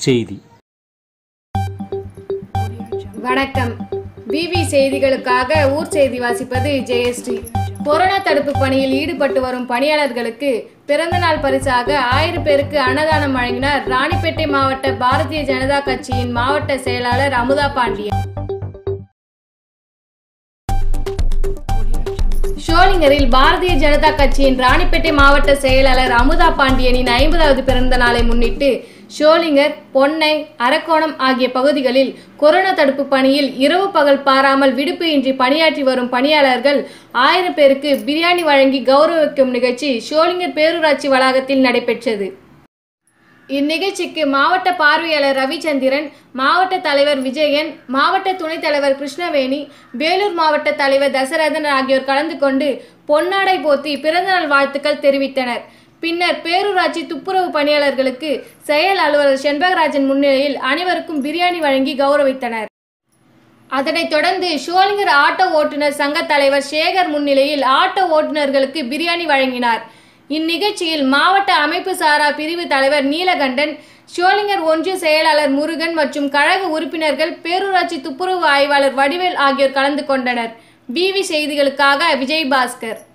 செய்தி. வணக்கம். பிவி செய்திகளுக்காக ஊர் செய்தி வாசிப்பது ஜெயஸ்ரீ. கொரோனா தடுப்பு பணியில் ஈடுபட்டு வரும் பணியாளர்களுக்கு பிறந்தநாள் பரிசாக 1000 பேருக்கு அன்னதானம் வழங்கினார் ராணிப்பேட்டை மாவட்ட பாரதிய ஜனதா கட்சியின் மாவட்ட செயலாளர் அமுதா பாண்டியன். ஷோலிங்கரில் பாரதிய ஜனதா கட்சியின் ராணிப்பேட்டை மாவட்ட செயலாளர் அமுதா பாண்டியனின் 50வது பிறந்த நாளை முன்னிட்டு ஷோலிங்கர், பொன்னை, அரக்கோணம் ஆகிய பகுதிகளில் கொரோனா தடுப்பு பணியில் இரவு பகல் பாராமல் விடுப்பு இன்றி பணியாற்றி வரும் பணியாளர்கள் 1000 பேருக்கு பிரியாணி வழங்கி கௌரவிக்கும் நிகழ்ச்சி ஷோலிங்கர் பேரூராட்சி வளாகத்தில் நடைபெற்றது. இந்நிகழ்ச்சிக்கு மாவட்ட பார்வையாளர் ரவிச்சந்திரன், மாவட்ட தலைவர் விஜயன், மாவட்ட துணைத் தலைவர் கிருஷ்ணவேணி, வேலூர் மாவட்ட தலைவர் தசரதன் ஆகியோர் கலந்து கொண்டு பொன்னாடை போர்த்தி பிறந்தநாள் வாழ்த்துக்கள் தெரிவித்தனர். பின்னர் பேரூராட்சி துப்புரவு பணியாளர்களுக்கு செயல் அலுவலர் செண்பகராஜன் முன்னிலையில் அனைவருக்கும் பிரியாணி வழங்கி கௌரவித்தனர். அதனைத் தொடர்ந்து ஷோலிங்கர் ஆட்டோ ஓட்டுநர் சங்க தலைவர் சேகர் முன்னிலையில் ஆட்டோ ஓட்டுநர்களுக்கு பிரியாணி வழங்கினார். இந்நிகழ்ச்சியில் மாவட்ட அமைப்பு சாரா பிரிவு தலைவர் நீலகண்டன், ஷோலிங்கர் ஒன்றிய செயலாளர் முருகன் மற்றும் கழக உறுப்பினர்கள், பேரூராட்சி துப்புரவு ஆய்வாளர் வடிவேல் ஆகியோர் கலந்து கொண்டனர். பிவி செய்திகளுக்காக விஜய் பாஸ்கர்.